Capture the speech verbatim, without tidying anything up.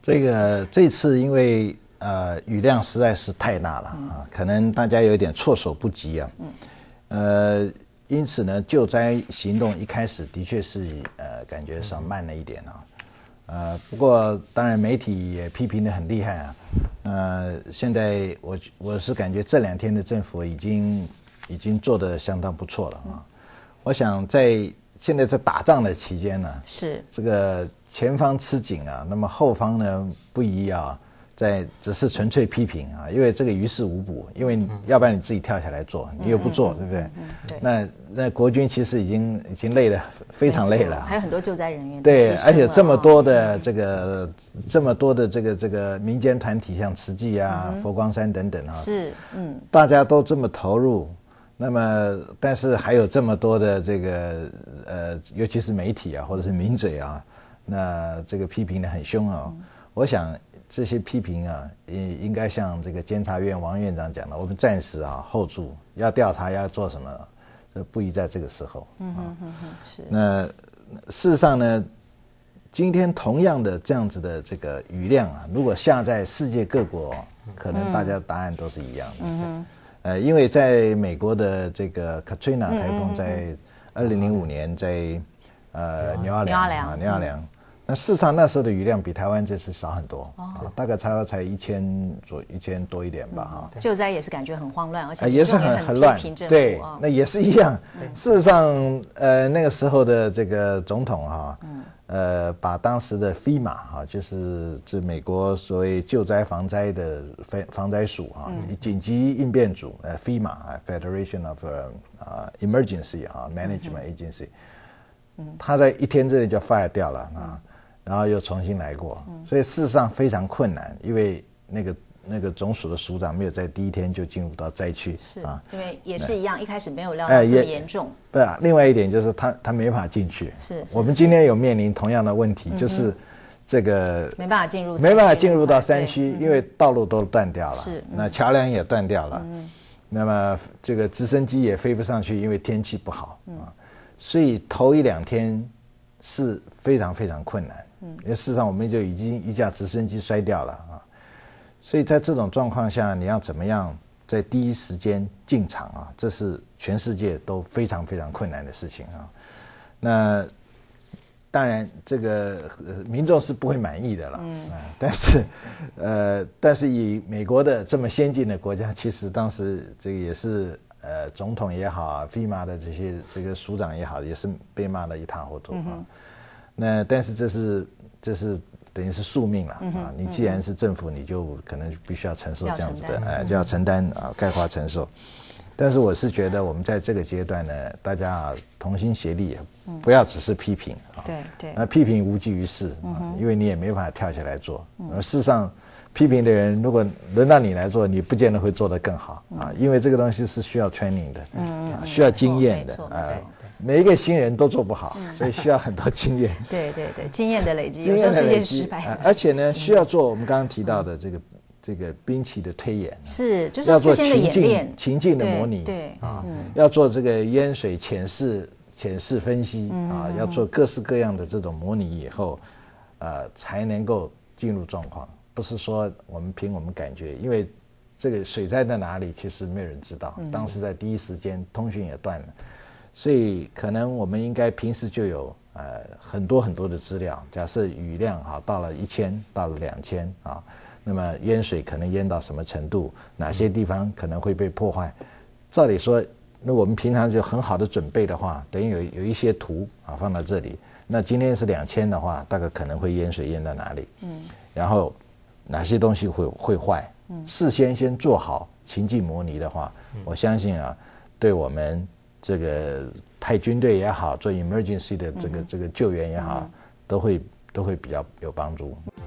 这个这次因为呃雨量实在是太大了啊，可能大家有点措手不及啊。嗯。呃，因此呢，救灾行动一开始的确是呃感觉上慢了一点啊。呃，不过当然媒体也批评得很厉害啊。呃，现在我我是感觉这两天的政府已经已经做得相当不错了啊。我想在现在在打仗的期间呢， 是这个前方吃紧啊，那么后方呢不宜啊，在只是纯粹批评啊，因为这个于事无补，因为要不然你自己跳下来做，你又不做，对不对？ 嗯，对。 那那国军其实已经已经累了，非常累了， 还有很多救灾人员对，而且这么多的这个这么多的这个这个民间团体，像慈济啊、佛光山等等啊， 是嗯， 大家都这么投入。那么，但是还有这么多的这个呃，尤其是媒体啊，或者是名嘴啊，那这个批评得很凶啊。嗯、我想这些批评啊，也应该像这个监察院王院长讲的，我们暂时啊 hold 住，要调查要做什么，这不宜在这个时候。嗯哼哼哼，是。那事实上呢，今天同样的这样子的这个雨量啊，如果下在世界各国，可能大家答案都是一样的。嗯哼。呃，因为在美国的这个 Katrina 台风在二零零五年在呃牛奥良啊牛奥良，那事实上那时候的雨量比台湾这次少很多啊，大概差不多才一千左一千多一点吧哈。 救灾也是感觉很慌乱，而且也是很很乱，对，那也是一样。事实上，呃，那个时候的这个总统哈。呃，把当时的 FEMA 哈，就是这美国所谓救灾防灾的防防灾署啊，紧急应变组，呃 FEMA 啊 ，Federation of 啊 Emergency 啊 Management Agency，他在一天之内就 fire 掉了啊，然后又重新来过，所以事实上非常困难，因为那个。那个总署的署长没有在第一天就进入到灾区， 是啊，因为也是一样，一开始没有料到这么严重。 对啊，另外一点就是他他没法进去。 是， 我们今天有面临同样的问题，就是这个没办法进入， 没办法进入到山区，因为道路都断掉了， 是， 那桥梁也断掉了，那么这个直升机也飞不上去，因为天气不好啊，所以头一两天是非常非常困难。嗯，因为事实上我们就已经一架直升机摔掉了啊。所以在这种状况下，你要怎么样在第一时间进场啊？这是全世界都非常非常困难的事情啊。那当然，这个、呃、民众是不会满意的了，嗯、啊，但是，呃，但是以美国的这么先进的国家，其实当时这个也是呃总统也好啊 ，FEMA 的这些这个署长也好，也是被骂得一塌糊涂啊。嗯、那但是这是这是。等于是宿命了啊！你既然是政府，你就可能必须要承受这样子的，哎，就要承担啊，概括承受。但是我是觉得，我们在这个阶段呢，大家啊同心协力，不要只是批评啊。 对对。 那批评无济于事啊，因为你也没办法跳下来做。而事实上，批评的人如果轮到你来做，你不见得会做得更好啊，因为这个东西是需要 training 的，啊，需要经验的啊。每一个新人都做不好，所以需要很多经验。 对对对，经验的累积，有时候是件失败。 而且呢，需要做我们刚刚提到的这个这个兵棋的推演， 是就是要做事先的情境演练、 情境的模拟， 对啊，要做这个淹水潜势潜势分析啊，要做各式各样的这种模拟以后，呃，才能够进入状况。不是说我们凭我们感觉，因为这个水灾在哪里，其实没有人知道。当时在第一时间，通讯也断了。所以可能我们应该平时就有呃很多很多的资料。假设雨量哈到了一千，到了两千啊，那么淹水可能淹到什么程度？哪些地方可能会被破坏？照理说，那我们平常就很好的准备的话，等于有有一些图啊放到这里。那今天是两千的话，大概可能会淹水淹到哪里？嗯，然后哪些东西会会坏？嗯，事先先做好情境模拟的话，我相信啊，对我们。这个派军队也好，做 emergency 的这个这个救援也好，都会都会比较有帮助。